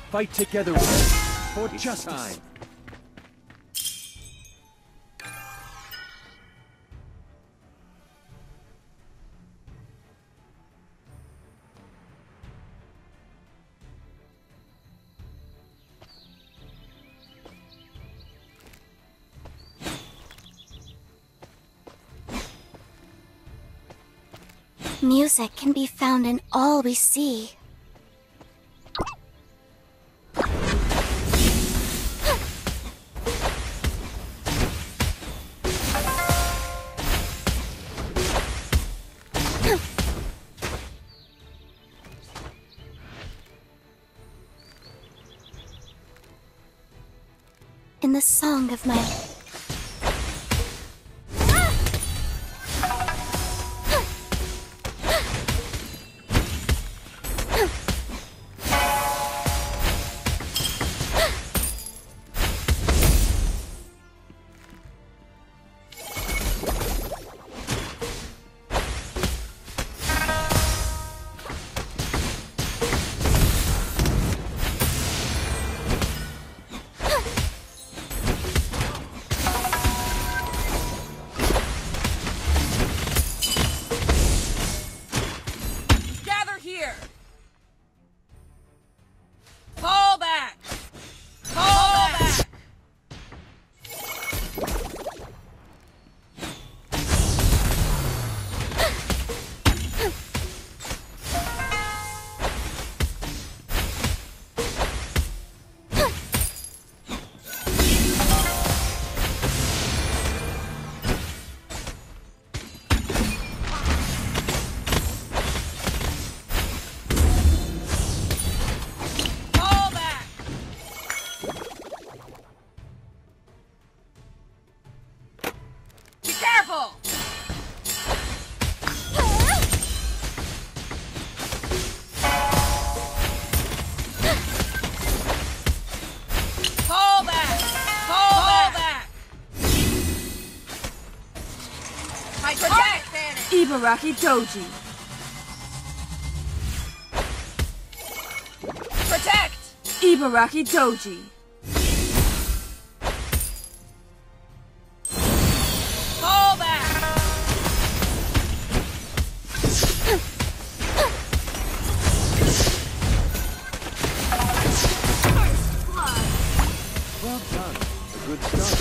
Fight together with us for justice. Time. Music can be found in all we see. In the song of my... Ibaraki Doji. Protect! Ibaraki Doji. Fall back! Well done. A good start.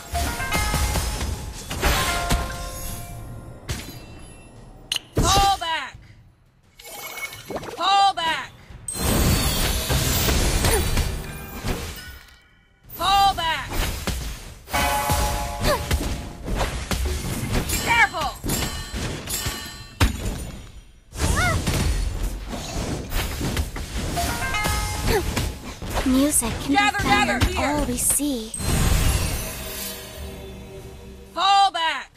Music can be found in all we see. Fall back!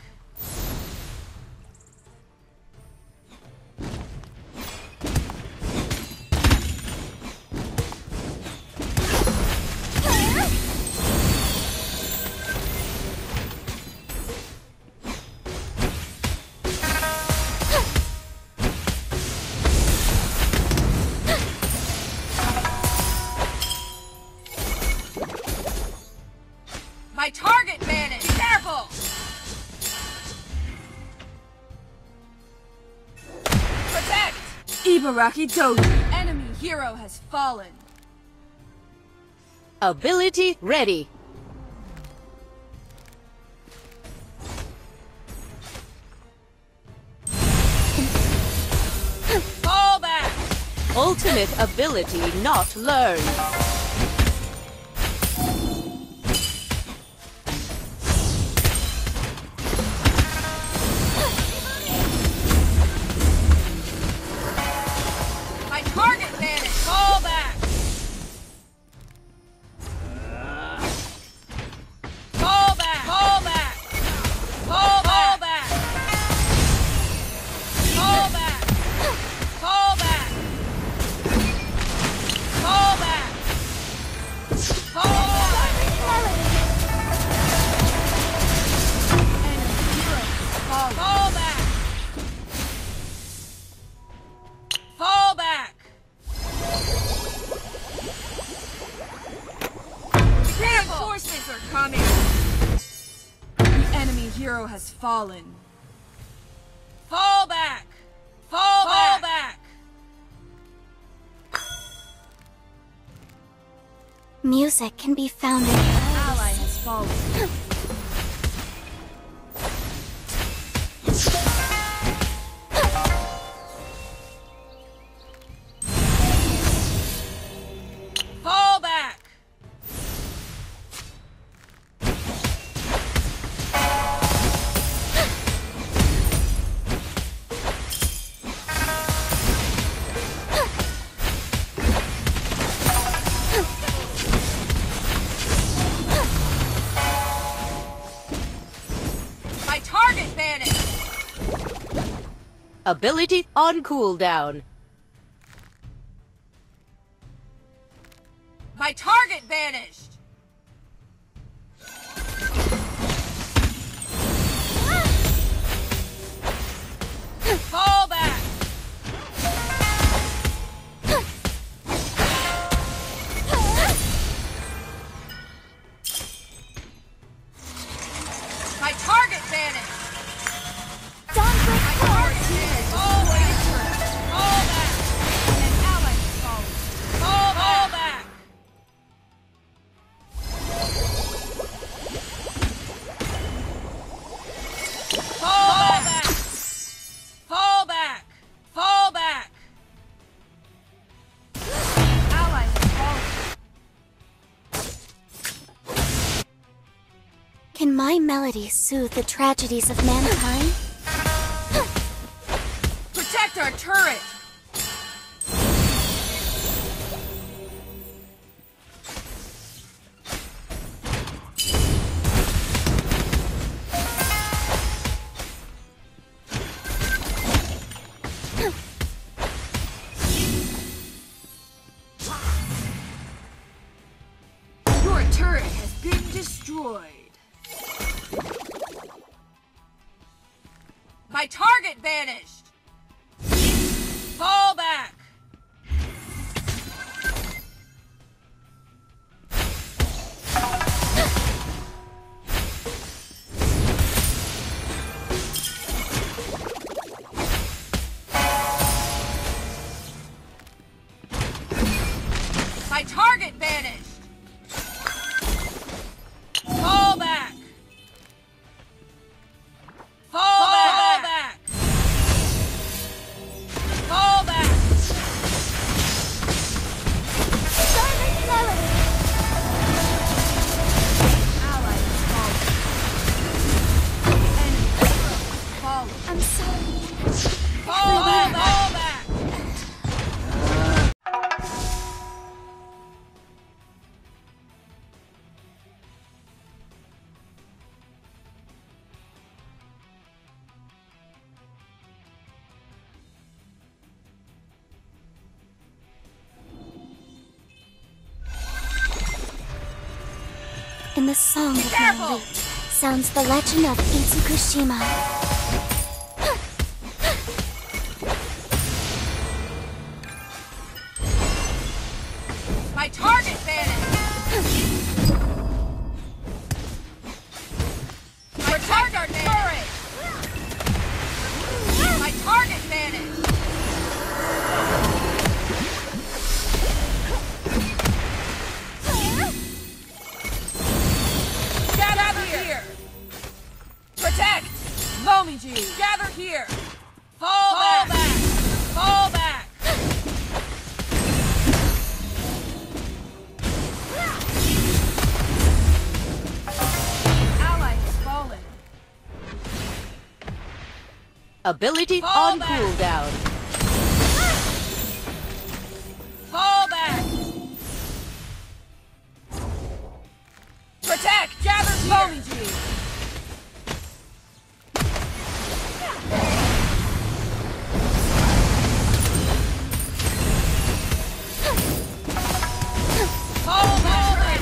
My target vanished! Be careful! Protect! Ibaraki Doji. Enemy hero has fallen. Ability ready. Fall back! Ultimate ability not learned. coming! The enemy hero has fallen. Fall back! Fall back! Music can be found in An ally has fallen. Fall back! My target vanished! Ability on cooldown. My target vanished! Fall back! My target vanished! My target vanished! Fall back! Fall back! An ally has fallen! Fall back! Fall back! Fall back! Fall back! Ally has fallen. Can my melody soothe the tragedies of mankind? Protect our turret! Your turret has been destroyed. My target vanished! Fall back! My target vanished! Fall back! Fall back! Fall back! Ally has fallen. The enemy hero has fallen. I'm sorry. Fall back! Fall back! In the song of my Careful! lute sounds the legend of Itsukushima. My target vanished! Protect our turret! My target vanished! Gather here! Protect! Momiji! Gather here! Fall back! Fall back! Ally has fallen. Ability Fall on back. cooldown. Fall back! Protect! Gather here! Momiji! Fall back!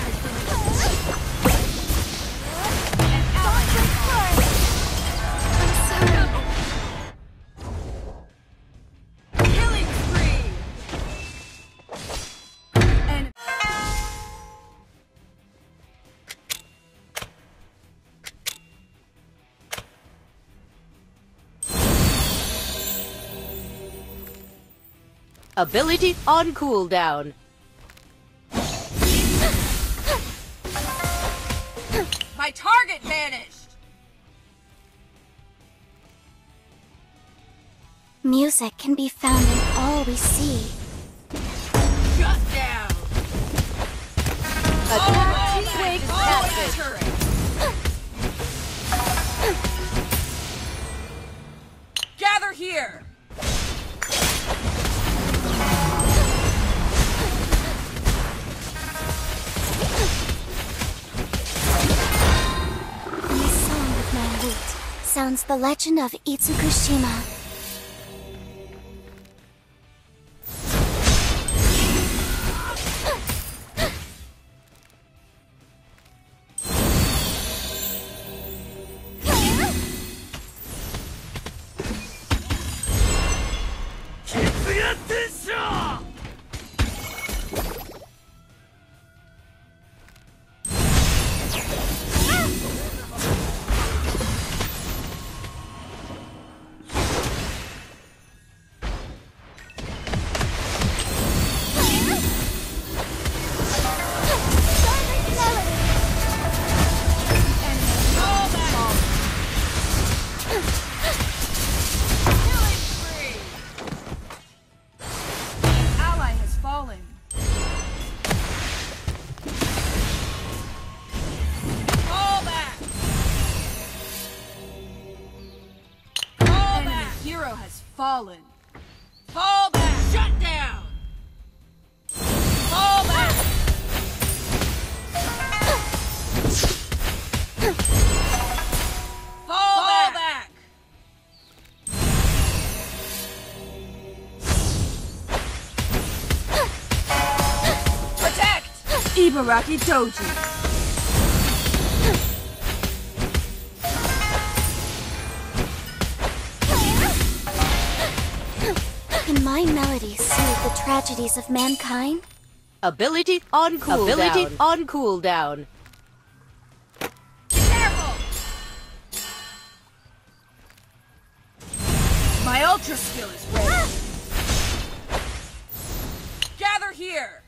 An ally has fallen. I'm sorry. Ability on cooldown. My target vanished! Music can be found in all we see. Shut down! Attack Quake Quake always passive. turret! Gather here! In the song of my lute sounds the legend of Itsukushima. Fallen. Fall back! Shut down! Fall back! Fall back! Protect! Ibaraki Doji. Can my melody soothe the tragedies of mankind? Ability on cooldown. Ability on cooldown. Careful! My ultra skill is ready. Gather here!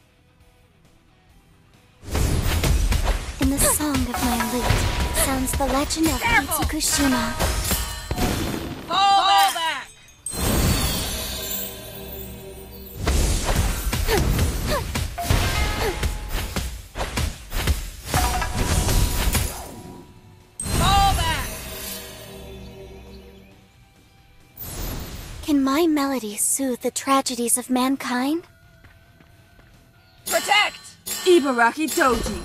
In the song of my lute sounds the legend of Careful! Itsukushima. Fall back! Fall back! Can my melody soothe the tragedies of mankind? Protect! Ibaraki Doji.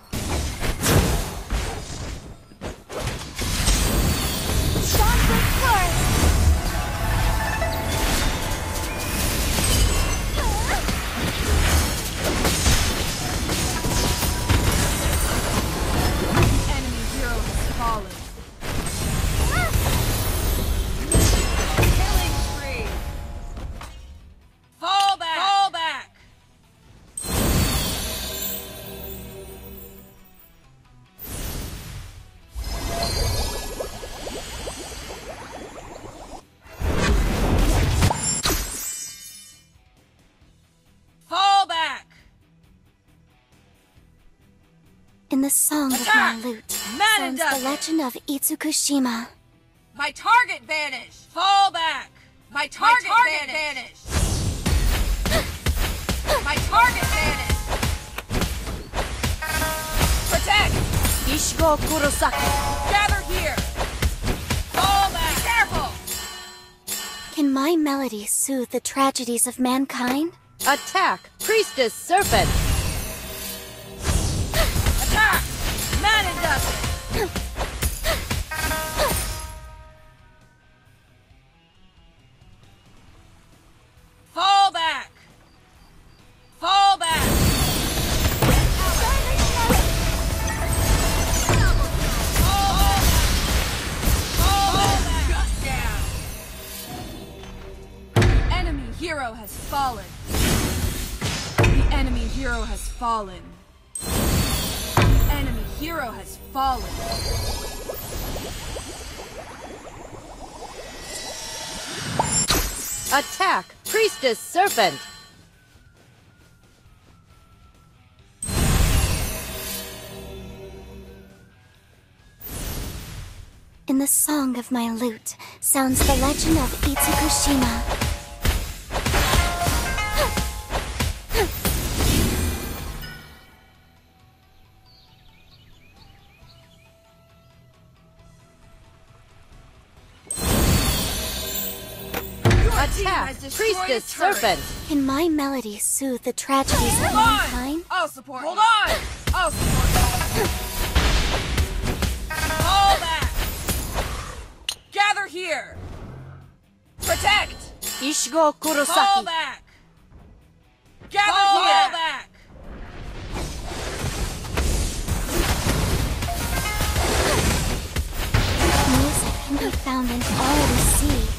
Enemy hero has fallen. Killing spree! Fall back! Fall back! Fall back! In the song of my Attack! lute Man and sounds the Dustin! legend of Itsukushima. My target vanished! Fall back! My target vanished! My target vanished! Protect! Ishigo Kurosaki. Gather here! Fall back! Be careful! Can my melody soothe the tragedies of mankind? Attack Priestess Serpent. Attack! Man and Dustin! Fall back! Fall back! Fall back! Shut down! Enemy hero has fallen. The enemy hero has fallen. Enemy hero has fallen. Attack! Priestess Serpent! In the song of my lute sounds the legend of Itsukushima. Attack! Priestess Serpent! Can my melody soothe the tragedies of mankind? I'll support. Hold on! I'll support. Fall back! Gather here! Protect! Ishigo Fall Kurosaki! back! Gather here! Fall back! Music can be found in all we see.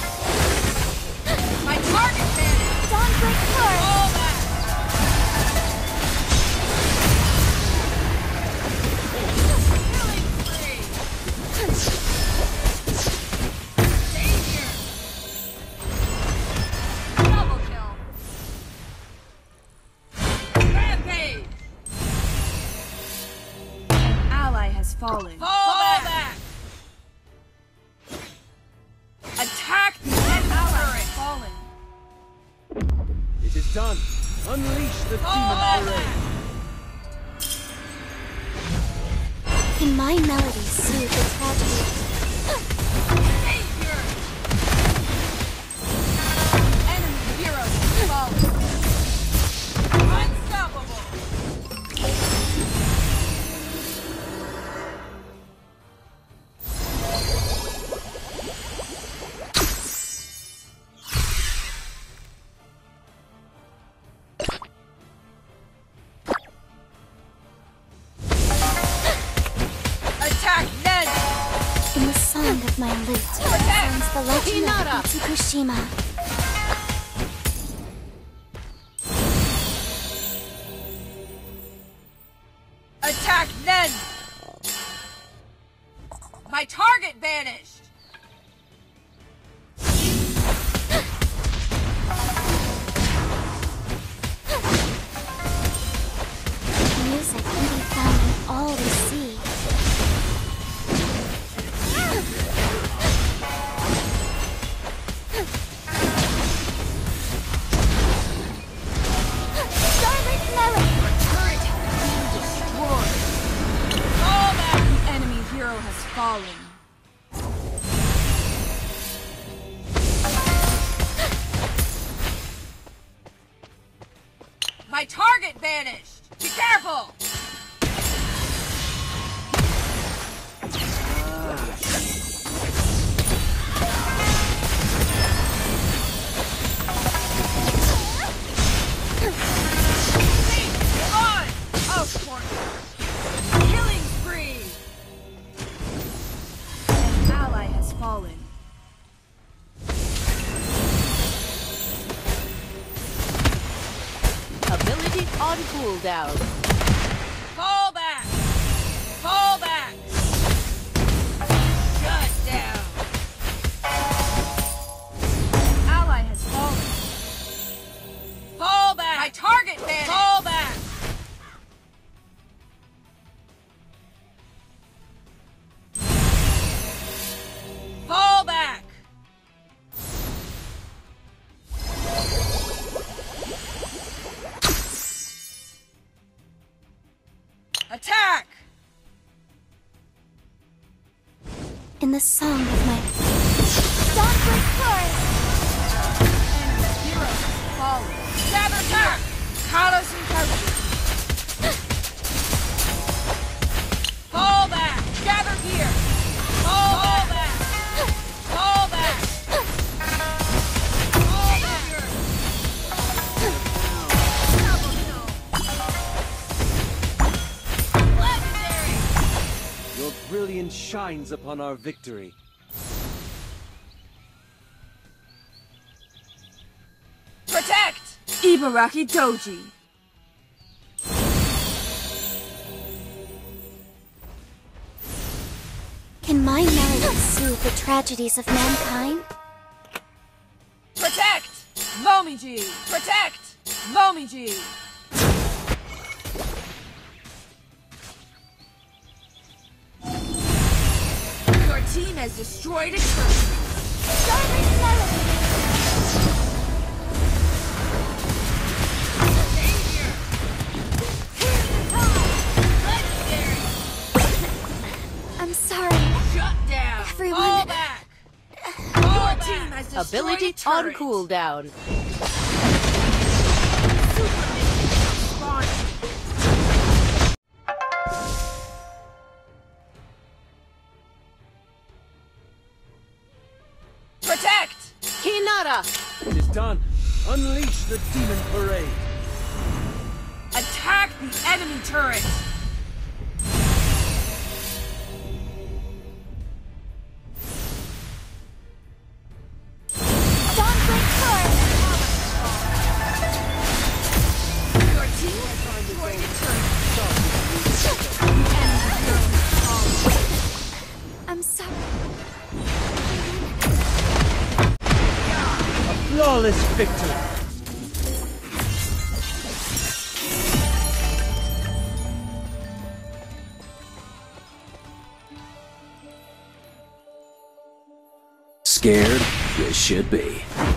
My target vanished! Dawnbreak Forest! Fall back! Killing spree! Stay here! Double kill! Rampage! An ally has fallen. Fall back! Attack the ally! Fallen. It is done. Unleash the demon array. Can my melody soothe the tragedy? Savior! Enemy heroes fallen. Unstoppable! Attack Nen! In the song of my lute sounds the legend Hinata. of Itsukushima. Attack Nen! My target vanished! Music can be found in all we see. Starlit melody! Turret has been destroyed. Fall back! The enemy hero has fallen. My target vanished! Be careful! Wait, hold on! I'll support you. Killing spree! An ally has fallen. Ability on cooldown. Fall back! Fall back! Shut down! Ally has fallen. Fall back! My target vanished! Fall back! Fall back! Attack! In the song of my Dawnbreak Forest! Enemy hero has fallen. Stab attack! Kalos and Koshi! Fall back! Gather here! Fall back! Fall back! Fall back! Double kill! Legendary! Your brilliance shines upon our victory. Protect! Ibaraki Doji. Can my melody soothe the tragedies of mankind? Protect! Momiji! Protect! Momiji! Your team has destroyed a turret. I'm sorry. Shut down! Everyone- Fall back! Your team has destroyed Ability a on turret. cooldown. Protect! Hinata! It is done. Unleash the demon parade. Attack the enemy turret! Dawnbreak Force! Your team has destroyed a turret. I'm sorry. Flawless victory. Scared? You should be.